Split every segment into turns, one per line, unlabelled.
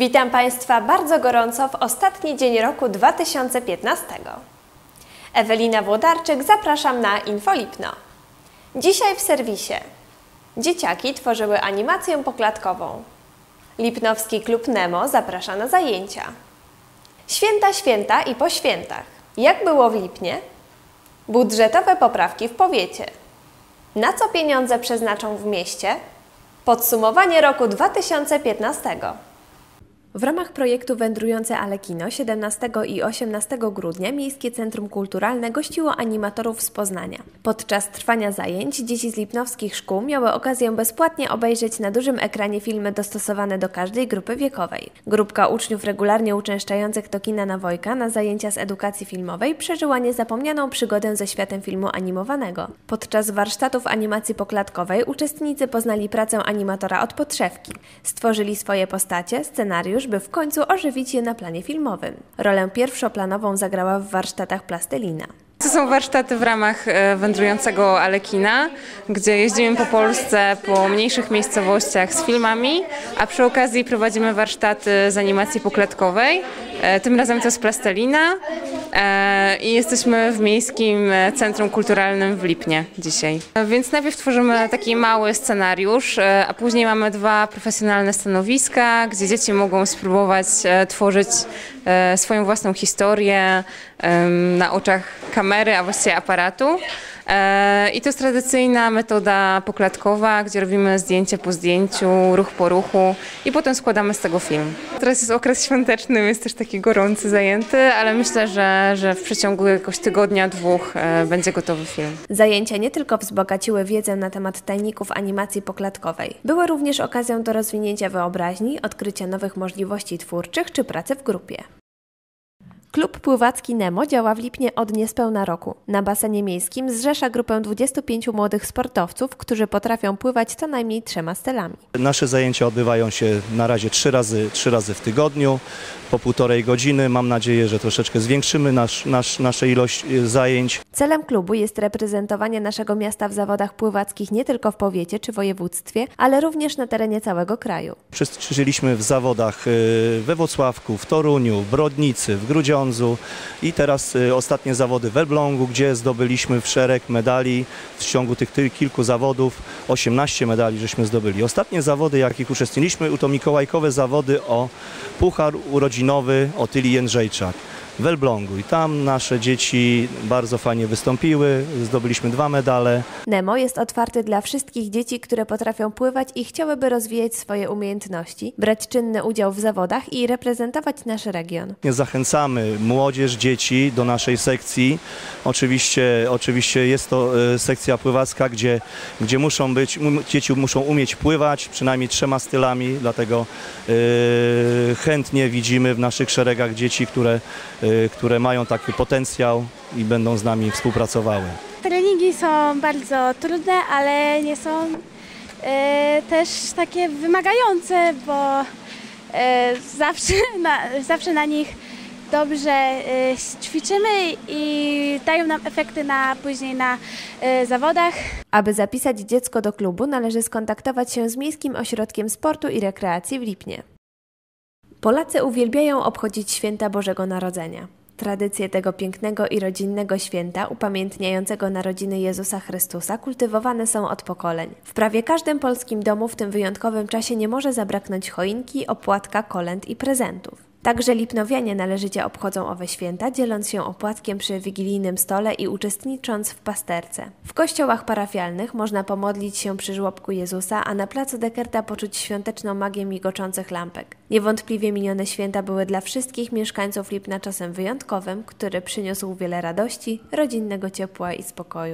Witam Państwa bardzo gorąco w ostatni dzień roku 2015. Ewelina Włodarczyk, zapraszam na Info Lipno. Dzisiaj w serwisie. Dzieciaki tworzyły animację poklatkową. Lipnowski Klub Nemo zaprasza na zajęcia. Święta, święta i po świętach. Jak było w Lipnie? Budżetowe poprawki w powiecie. Na co pieniądze przeznaczą w mieście? Podsumowanie roku 2015. W ramach projektu Wędrujące Ale Kino 17 i 18 grudnia Miejskie Centrum Kulturalne gościło animatorów z Poznania. Podczas trwania zajęć dzieci z lipnowskich szkół miały okazję bezpłatnie obejrzeć na dużym ekranie filmy dostosowane do każdej grupy wiekowej. Grupka uczniów regularnie uczęszczających do kina na Wojka na zajęcia z edukacji filmowej przeżyła niezapomnianą przygodę ze światem filmu animowanego. Podczas warsztatów animacji poklatkowej uczestnicy poznali pracę animatora od podszewki. Stworzyli swoje postacie, scenariusz, by w końcu ożywić je na planie filmowym. Rolę pierwszoplanową zagrała w warsztatach plastelina.
To są warsztaty w ramach Wędrującego Ale Kina, gdzie jeździmy po Polsce, po mniejszych miejscowościach z filmami, a przy okazji prowadzimy warsztaty z animacji poklatkowej. Tym razem to jest plastelina i jesteśmy w Miejskim Centrum Kulturalnym w Lipnie dzisiaj. Więc najpierw tworzymy taki mały scenariusz, a później mamy 2 profesjonalne stanowiska, gdzie dzieci mogą spróbować tworzyć swoją własną historię na oczach kamery, a właściwie aparatu. I to jest tradycyjna metoda poklatkowa, gdzie robimy zdjęcie po zdjęciu, ruch po ruchu i potem składamy z tego film. Teraz jest okres świąteczny, jest też taki gorący, zajęty, ale myślę, że w przeciągu jakoś tygodnia, 2 będzie gotowy film.
Zajęcia nie tylko wzbogaciły wiedzę na temat tajników animacji poklatkowej, były również okazją do rozwinięcia wyobraźni, odkrycia nowych możliwości twórczych czy pracy w grupie. Klub Pływacki Nemo działa w Lipnie od niespełna roku. Na basenie miejskim zrzesza grupę 25 młodych sportowców, którzy potrafią pływać co najmniej 3 stylami.
Nasze zajęcia odbywają się na razie 3 razy w tygodniu, po 1,5 godziny. Mam nadzieję, że troszeczkę zwiększymy naszą ilość zajęć.
Celem klubu jest reprezentowanie naszego miasta w zawodach pływackich nie tylko w powiecie czy województwie, ale również na terenie całego kraju.
Uczestniczyliśmy w zawodach we Włocławku, w Toruniu, w Brodnicy, w Grudziądzu i teraz ostatnie zawody w Elblągu, gdzie zdobyliśmy szereg medali. W ciągu tych kilku zawodów 18 medali żeśmy zdobyli. Ostatnie zawody, jakich uczestniczyliśmy, to mikołajkowe zawody o puchar urodzinowy Otylii Jędrzejczak w Elblągu i tam nasze dzieci bardzo fajnie wystąpiły, zdobyliśmy 2 medale.
Nemo jest otwarty dla wszystkich dzieci, które potrafią pływać i chciałyby rozwijać swoje umiejętności, brać czynny udział w zawodach i reprezentować nasz region.
Zachęcamy młodzież, dzieci do naszej sekcji. Oczywiście jest to sekcja pływacka, gdzie dzieci muszą umieć pływać przynajmniej 3 stylami, dlatego chętnie widzimy w naszych szeregach dzieci, które mają taki potencjał i będą z nami współpracowały.
Treningi są bardzo trudne, ale nie są też takie wymagające, bo zawsze na nich dobrze ćwiczymy i dają nam efekty później na zawodach.
Aby zapisać dziecko do klubu, należy skontaktować się z Miejskim Ośrodkiem Sportu i Rekreacji w Lipnie. Polacy uwielbiają obchodzić święta Bożego Narodzenia. Tradycje tego pięknego i rodzinnego święta, upamiętniającego narodziny Jezusa Chrystusa, kultywowane są od pokoleń. W prawie każdym polskim domu w tym wyjątkowym czasie nie może zabraknąć choinki, opłatka, kolęd i prezentów. Także lipnowianie należycie obchodzą owe święta, dzieląc się opłatkiem przy wigilijnym stole i uczestnicząc w pasterce. W kościołach parafialnych można pomodlić się przy żłobku Jezusa, a na placu Dekerta poczuć świąteczną magię migoczących lampek. Niewątpliwie minione święta były dla wszystkich mieszkańców Lipna czasem wyjątkowym, który przyniósł wiele radości, rodzinnego ciepła i spokoju.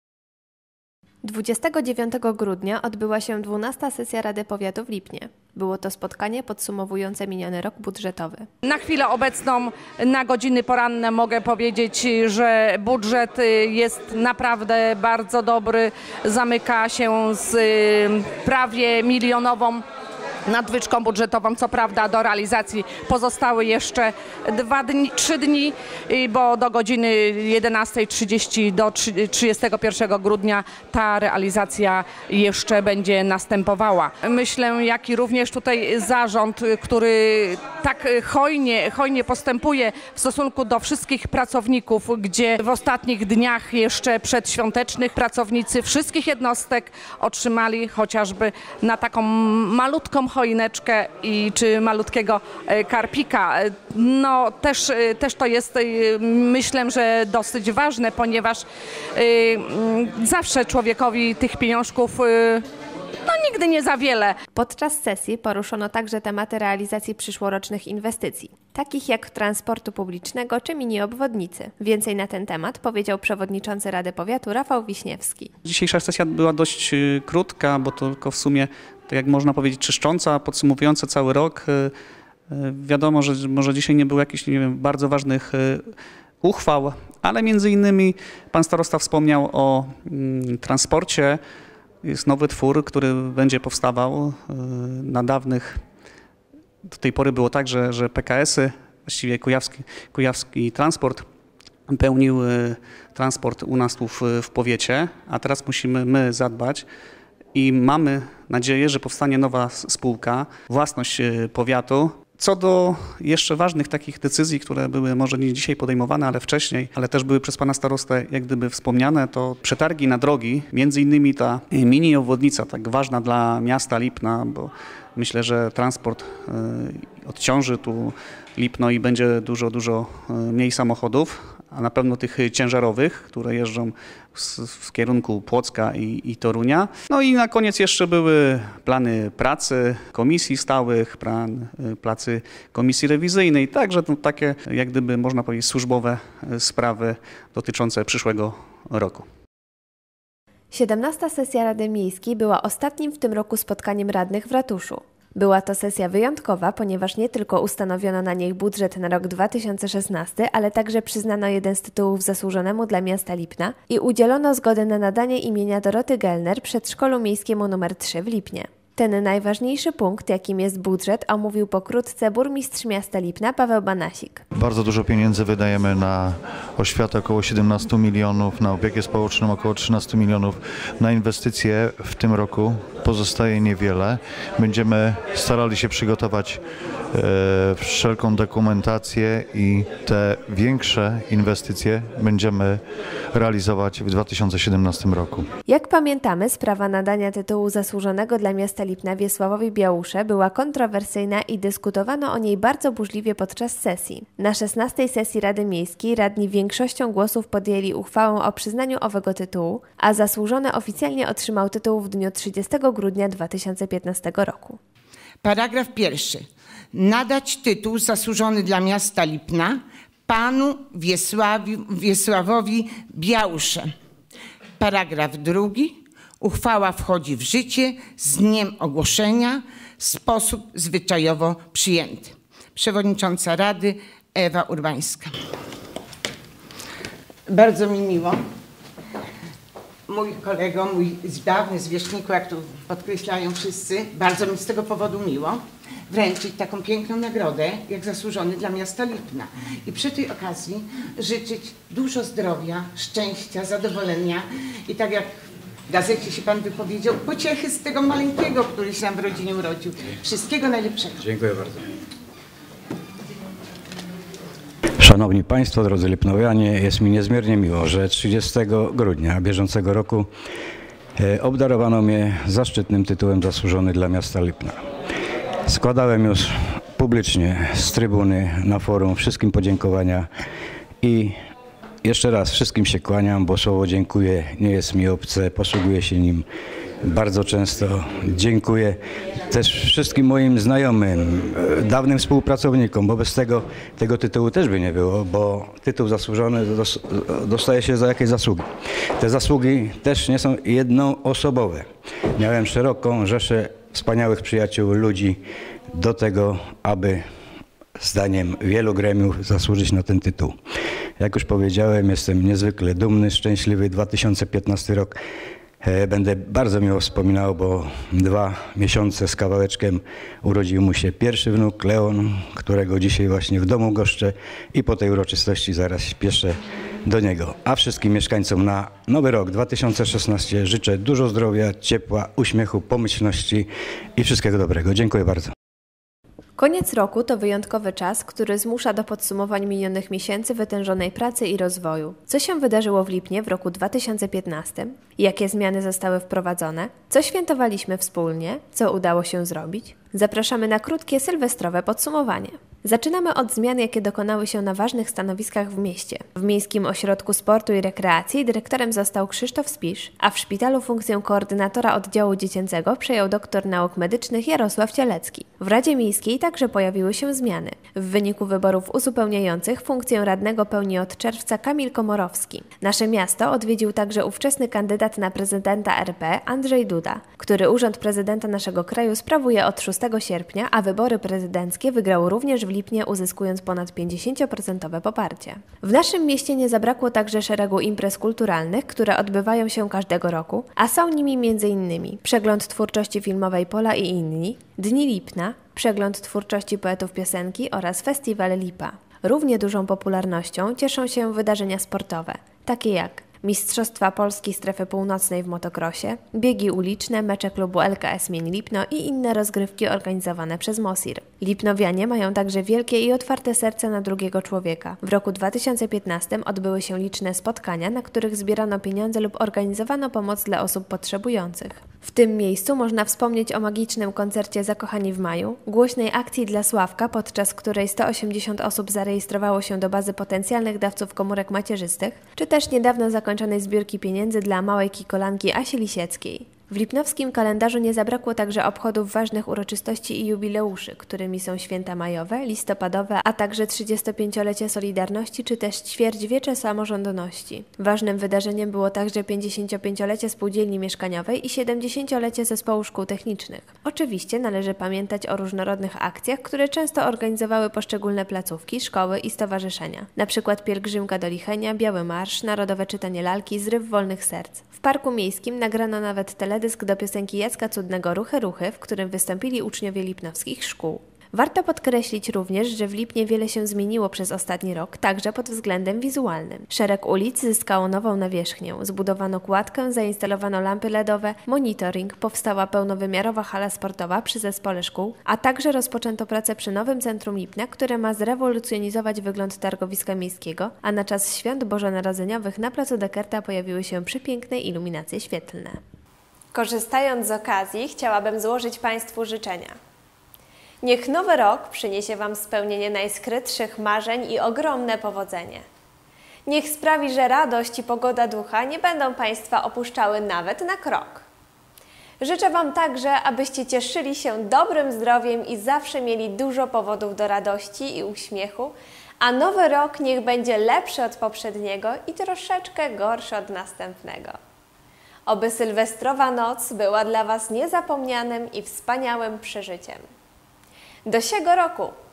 29 grudnia odbyła się 12. sesja Rady Powiatu w Lipnie. Było to spotkanie podsumowujące miniony rok budżetowy.
Na chwilę obecną, na godziny poranne mogę powiedzieć, że budżet jest naprawdę bardzo dobry. Zamyka się z prawie milionową nadwyżką budżetową. Co prawda do realizacji pozostały jeszcze 3 dni, bo do godziny 11:30 do 31 grudnia ta realizacja jeszcze będzie następowała. Myślę, jak i również tutaj zarząd, który tak hojnie postępuje w stosunku do wszystkich pracowników, gdzie w ostatnich dniach jeszcze przedświątecznych pracownicy wszystkich jednostek otrzymali chociażby na taką malutką choineczkę czy malutkiego karpika. No też to jest, myślę, że dosyć ważne, ponieważ zawsze człowiekowi tych pieniążków nigdy nie za wiele.
Podczas sesji poruszono także tematy realizacji przyszłorocznych inwestycji, takich jak transportu publicznego czy mini-obwodnicy. Więcej na ten temat powiedział przewodniczący Rady Powiatu Rafał Wiśniewski.
Dzisiejsza sesja była dość krótka, bo to tylko w sumie, tak jak można powiedzieć, czyszcząca, podsumowująca cały rok. Wiadomo, że może dzisiaj nie było jakichś, nie wiem, bardzo ważnych uchwał, ale między innymi pan starosta wspomniał o transporcie. Jest nowy twór, który będzie powstawał na dawnych. Do tej pory było tak, że PKS-y, właściwie kujawski transport pełnił transport u nas tu w powiecie, a teraz musimy my zadbać i mamy nadzieję, że powstanie nowa spółka, własność powiatu. Co do jeszcze ważnych takich decyzji, które były może nie dzisiaj podejmowane, ale wcześniej, ale też były przez pana starostę jak gdyby wspomniane, to przetargi na drogi, między innymi ta mini obwodnica, tak ważna dla miasta Lipna, bo myślę, że transport odciąży tu Lipno i będzie dużo mniej samochodów, a na pewno tych ciężarowych, które jeżdżą w kierunku Płocka i Torunia. No i na koniec jeszcze były plany pracy komisji stałych, pracy komisji rewizyjnej, także to takie jak gdyby można powiedzieć służbowe sprawy dotyczące przyszłego roku.
17. sesja Rady Miejskiej była ostatnim w tym roku spotkaniem radnych w ratuszu. Była to sesja wyjątkowa, ponieważ nie tylko ustanowiono na niej budżet na rok 2016, ale także przyznano jeden z tytułów zasłużonemu dla miasta Lipna i udzielono zgody na nadanie imienia Doroty Gelner przedszkolu miejskiemu nr 3 w Lipnie. Ten najważniejszy punkt, jakim jest budżet, omówił pokrótce burmistrz miasta Lipna Paweł Banasik.
Bardzo dużo pieniędzy wydajemy na oświatę, około 17 milionów, na opiekę społeczną około 13 milionów, na inwestycje w tym roku pozostaje niewiele. Będziemy starali się przygotować wszelką dokumentację i te większe inwestycje będziemy realizować w 2017 roku.
Jak pamiętamy, sprawa nadania tytułu zasłużonego dla miasta Lipna Wiesławowi Białusze była kontrowersyjna i dyskutowano o niej bardzo burzliwie podczas sesji. Na 16. sesji Rady Miejskiej radni większością głosów podjęli uchwałę o przyznaniu owego tytułu, a zasłużony oficjalnie otrzymał tytuł w dniu 30 grudnia 2015 roku.
Paragraf 1. Nadać tytuł zasłużony dla miasta Lipna panu Wiesławowi Białusze. Paragraf 2. Uchwała wchodzi w życie z dniem ogłoszenia w sposób zwyczajowo przyjęty. Przewodnicząca Rady Ewa Urbańska. Bardzo mi miło. Mój kolego, mój dawny zwierzchniku, jak tu podkreślają wszyscy, bardzo mi z tego powodu miło wręczyć taką piękną nagrodę, jak zasłużony dla miasta Lipna. I przy tej okazji życzyć dużo zdrowia, szczęścia, zadowolenia i tak jak w gazecie się pan wypowiedział, pociechy z tego maleńkiego, który się nam w rodzinie urodził. Wszystkiego najlepszego.
Dziękuję bardzo. Szanowni Państwo, drodzy Lipnowianie, jest mi niezmiernie miło, że 30 grudnia bieżącego roku obdarowano mnie zaszczytnym tytułem zasłużony dla miasta Lipna. Składałem już publicznie z trybuny na forum wszystkim podziękowania i jeszcze raz wszystkim się kłaniam, bo słowo dziękuję nie jest mi obce, posługuję się nim bardzo często. Dziękuję też wszystkim moim znajomym, dawnym współpracownikom, bo bez tego tytułu też by nie było, bo tytuł zasłużony dostaje się za jakieś zasługi. Te zasługi też nie są jednoosobowe. Miałem szeroką rzeszę wspaniałych przyjaciół, ludzi do tego, aby zdaniem wielu gremiów zasłużyć na ten tytuł. Jak już powiedziałem, jestem niezwykle dumny, szczęśliwy. 2015 rok będę bardzo miło wspominał, bo 2 miesiące z kawałeczkiem urodził mu się pierwszy wnuk, Leon, którego dzisiaj właśnie w domu goszczę i po tej uroczystości zaraz śpieszę do niego. A wszystkim mieszkańcom na nowy rok 2016 życzę dużo zdrowia, ciepła, uśmiechu, pomyślności i wszystkiego dobrego. Dziękuję bardzo.
Koniec roku to wyjątkowy czas, który zmusza do podsumowań minionych miesięcy wytężonej pracy i rozwoju. Co się wydarzyło w lipnie w roku 2015? Jakie zmiany zostały wprowadzone? Co świętowaliśmy wspólnie? Co udało się zrobić? Zapraszamy na krótkie sylwestrowe podsumowanie. Zaczynamy od zmian, jakie dokonały się na ważnych stanowiskach w mieście. W Miejskim Ośrodku Sportu i Rekreacji dyrektorem został Krzysztof Spisz, a w szpitalu funkcję koordynatora oddziału dziecięcego przejął doktor nauk medycznych Jarosław Cielecki. W Radzie Miejskiej także pojawiły się zmiany. W wyniku wyborów uzupełniających funkcję radnego pełni od czerwca Kamil Komorowski. Nasze miasto odwiedził także ówczesny kandydat na prezydenta RP Andrzej Duda, który urząd prezydenta naszego kraju sprawuje od 6 sierpnia, a wybory prezydenckie wygrał również w lipnie, uzyskując ponad 50% poparcie. W naszym mieście nie zabrakło także szeregu imprez kulturalnych, które odbywają się każdego roku, a są nimi m.in. Przegląd twórczości filmowej Pola i inni, Dni Lipna, Przegląd twórczości poetów piosenki oraz Festiwal Lipa. Równie dużą popularnością cieszą się wydarzenia sportowe, takie jak Mistrzostwa Polski Strefy Północnej w motokrosie, biegi uliczne, mecze klubu LKS Mień Lipno i inne rozgrywki organizowane przez MOSIR. Lipnowianie mają także wielkie i otwarte serce na drugiego człowieka. W roku 2015 odbyły się liczne spotkania, na których zbierano pieniądze lub organizowano pomoc dla osób potrzebujących. W tym miejscu można wspomnieć o magicznym koncercie Zakochani w maju, głośnej akcji dla Sławka, podczas której 180 osób zarejestrowało się do bazy potencjalnych dawców komórek macierzystych, czy też niedawno zakończonej zbiórki pieniędzy dla małej kikolanki Asi Lisieckiej. W lipnowskim kalendarzu nie zabrakło także obchodów ważnych uroczystości i jubileuszy, którymi są święta majowe, listopadowe, a także 35-lecie Solidarności czy też ćwierćwiecze samorządności. Ważnym wydarzeniem było także 55-lecie Spółdzielni Mieszkaniowej i 70-lecie Zespołu Szkół Technicznych. Oczywiście należy pamiętać o różnorodnych akcjach, które często organizowały poszczególne placówki, szkoły i stowarzyszenia. Na przykład Pielgrzymka do Lichenia, Biały Marsz, Narodowe Czytanie Lalki, Zryw Wolnych Serc. W Parku Miejskim nagrano nawet teledysk do piosenki Jacka Cudnego Ruchy Ruchy, w którym wystąpili uczniowie lipnowskich szkół. Warto podkreślić również, że w Lipnie wiele się zmieniło przez ostatni rok, także pod względem wizualnym. Szereg ulic zyskało nową nawierzchnię, zbudowano kładkę, zainstalowano lampy LEDowe, monitoring, powstała pełnowymiarowa hala sportowa przy zespole szkół, a także rozpoczęto pracę przy nowym centrum Lipna, które ma zrewolucjonizować wygląd targowiska miejskiego, a na czas świąt bożonarodzeniowych na placu Dekerta pojawiły się przepiękne iluminacje świetlne. Korzystając z okazji, chciałabym złożyć Państwu życzenia. Niech nowy rok przyniesie Wam spełnienie najskrytszych marzeń i ogromne powodzenie. Niech sprawi, że radość i pogoda ducha nie będą Państwa opuszczały nawet na krok. Życzę Wam także, abyście cieszyli się dobrym zdrowiem i zawsze mieli dużo powodów do radości i uśmiechu, a nowy rok niech będzie lepszy od poprzedniego i troszeczkę gorszy od następnego. Oby sylwestrowa noc była dla Was niezapomnianym i wspaniałym przeżyciem. Do siego roku